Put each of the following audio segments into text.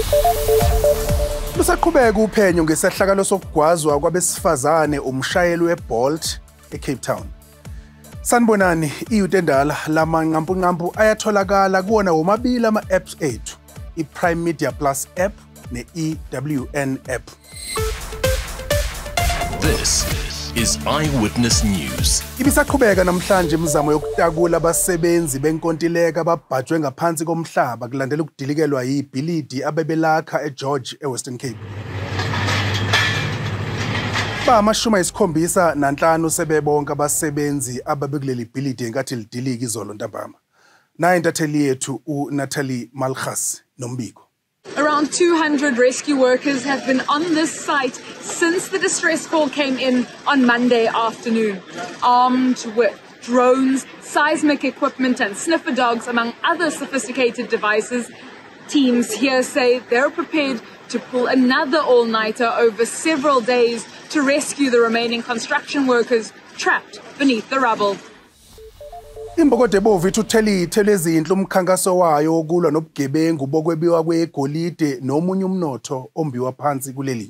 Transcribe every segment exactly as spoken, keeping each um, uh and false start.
Lusaqhubeka uphenyo ngesehlakalo sokugwazwa kwabesifazane umshayeli weBolt eCape Town. Sanibonani, iyute endala lamanqampunqampu ayatholakala kuwona womabili ama-apps ethu, iPrime Media Plus app ne-E W N app. This is Eyewitness News. Ibisaqhubeka namhlanje imizamo yokutakula abasebenzi benkontileka ababhajwe ngaphansi komhlaba kulandela ukudilikelwa yibhilidi abebelakha eGeorge eWestern Cape. Ba amashumi ayisikhombisa nanhlanu sebebonke abasebenzi ababekuleli bhilidi enkathi lidilika izolo ntambama. Naye intatheli yethu uNatalie Malchas nombiko. Around two hundred rescue workers have been on this site since the distress call came in on Monday afternoon, armed with drones, seismic equipment and sniffer dogs, among other sophisticated devices. Teams here say they're prepared to pull another all-nighter over several days to rescue the remaining construction workers trapped beneath the rubble. Imbokode bovu ithuthelithe lezindlu umkhankaso wayo okulwa nobugebengu bokwebiwa kwegolide nomunye umnotho ombiwa phansi kuleli.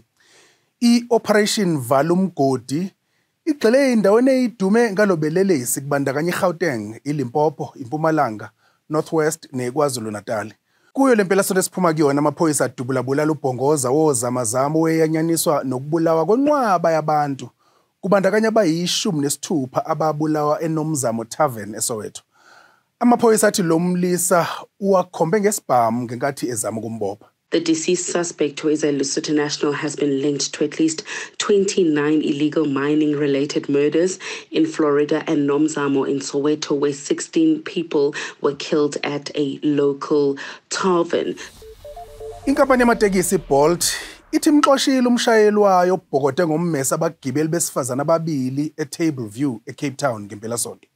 I-Operation Valumgodi igxile endaweni eyidume ngalobelelesi kubandakanya iGauteng, iLimpopo, iMpumalanga, Northwest neKwaZulu Natal. Kuyo lempela sonto esiphuma kuyona amaphoyisa adubulabulala ubhongoza wozamazamo weyanyaniswa nokubulawa kwenqwaba yabantu. Kubandakanya abayishumi nesithupha ababulawa eNomzamo Tavern eSoweto. Amaphoyisa athi lo mlisa uwakhombe ngesibhamu ngenkathi ezama ukumbopha. The deceased suspect, who is a Lesotho national, has been linked to at least twenty-nine illegal mining-related murders in Florida and Nomzamo in Soweto, where sixteen people were killed at a local tavern. Inkampani yamatekisi Bolt ithi imxoshile umshayeli wayo obhokote ngommesa abagibeli besifazana ababili eTable View eCape Town ngempela sonto.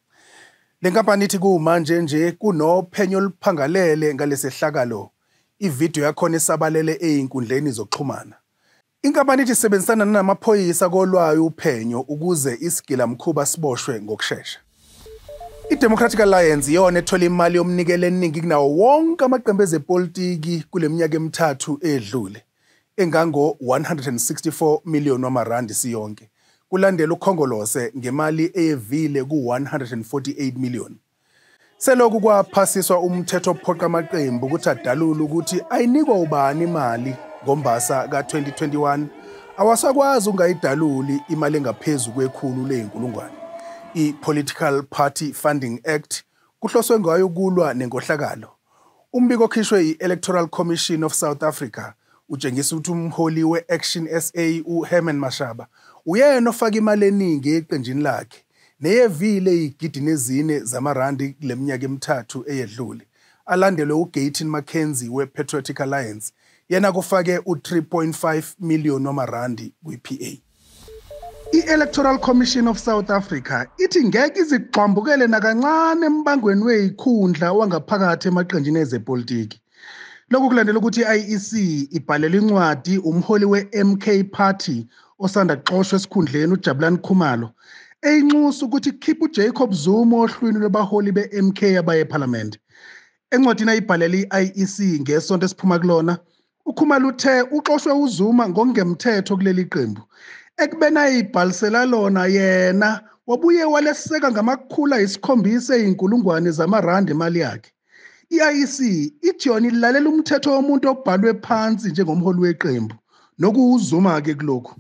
Le nkampani ithi kumanje nje kunophenyo oluphangalele ngalesehlakalo. Ivideo yakhona isabalele einkundleni zokuxhumana. Inkampani ithi isebenzisana namaphoyisa kolwayo uphenyo ukuze isigila mkhuba siboshwe ngokusheshsha. IDemocratic Alliance yona ethola imali yomnikelo eningi kunawo wonke amaqembu ezepolitiki kuleminyaka emithathu edlule, engango one hundred sixty-four million wamarandi siyonke, kulandela ukhongolose ngemali eyevile ku one hundred forty-eight million. Selokhu kwaphasiswa umthetho ophoqa amaqembu ukuthi adalule ukuthi ayinikwa ubani imali ngombasa ka twenty twenty-one, awasakwazi ungayidaluli imali engaphezulu kwekhulu leyinkulungwane. I-Political Party Funding Act kuhloswe ngayo ukulwa nenkohlakalo. Umbiko okhishwe i-Electoral Commission of South Africa utshengisa ukuthi umholi we-Action S A uHerman Mashaba uyena ofaka imali eningi eqenjini lakhe neyevile igidi ezine zamarandi kuleminyaka emithathu eyedlule, alandelwe uGayton Mackenzie we-Patriotic Alliance yena kufake u-three point five million wamarandi kwi-P A. I-Electoral Commission of South Africa ithi ngeke izigxambukele nakancane embangweni weyikhundla wangaphakathi emaqenjini ezepolitiki. Lokhu kulandela ukuthi i-I E C ibhalela incwadi umholi we-M K Party osanda xoshwe esikhundleni uJabulani Khumalo eyinxusa ukuthi keep uJacob Zuma ohlwini lwabaholi be-M K abaye eParliament. Encwadini ayibhalela i-I E C ngesonto esiphuma kulona, uKhumalo uthe uxoshwe uZuma ngokungemthetho kuleli qembu. Ekubena ayibhalisela lona yena wabuye waleseka ngamakhulu ayisikhombisa eyinkulungwane zamarandi imali yakhe. I-I E C ithi yona ilalela umthetho womuntu obhalwe phansi njengomholi weqembu nokuwuzuma ke kulokhu.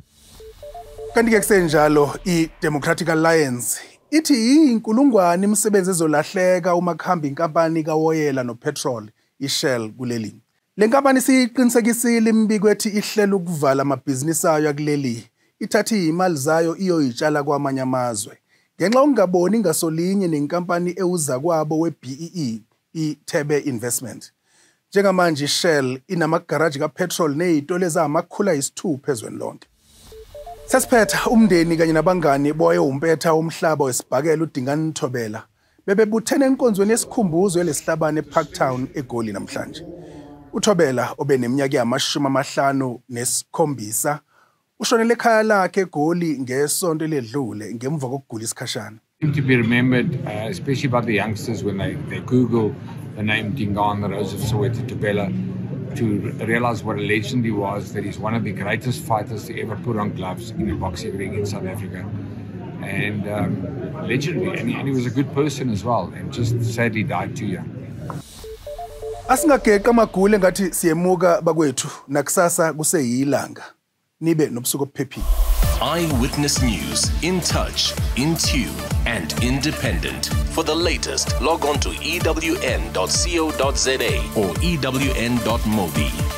Kanti ke kusenjalo i-Democratic Alliance ithi yinkulungwane imisebenzi ezolahleka uma kuhamba inkampani kawoyela nopetrol iShell kuleli. Le nkampani siqinisekisile imbiko ethi ihlela ukuvala amabhizinisi ayo kuleli. Ithathi imali zayo iyoyitshala kwamanye amazwe. Ngenxa ungaboni ngasolinye nenkampani ewuza kwabo we-B E E iThebe Investment. Njengamanje iShell inamagaraji kapetrol nezitolo ezamakhulu ayisithupha ezweni lonke. Sesiphetha umndeni kanye nabangani boye umpetha umhlaba wesibhakela uDingani Thobela bebebuthene enkonzweni yesikhumbuzo elesihlabane eParktown eGoli namhlanje. uThobela obeneminyaka yamashumi amahlanu nesikhombisa ushonele ekhaya lakhe eGoli ngesonto ledlule ngemva kokugula isikhashana. To be remembered, uh, especially by the youngsters when they, they Google the name Dingane Rose of Soweto Thobela. to realize what a legend he was, that he's one of the greatest fighters to ever put on gloves in a boxing ring in South Africa. And um, legendary, and he, and he was a good person as well, and just sadly died too young. Asingageqa amagule ngathi siyemuka bakwethu nakusasa kuseyilanga. Nibe nobusuku obuphephile. Eyewitness News, in touch, in tune, and independent. For the latest, log on to E W N dot co dot za or E W N dot mobi.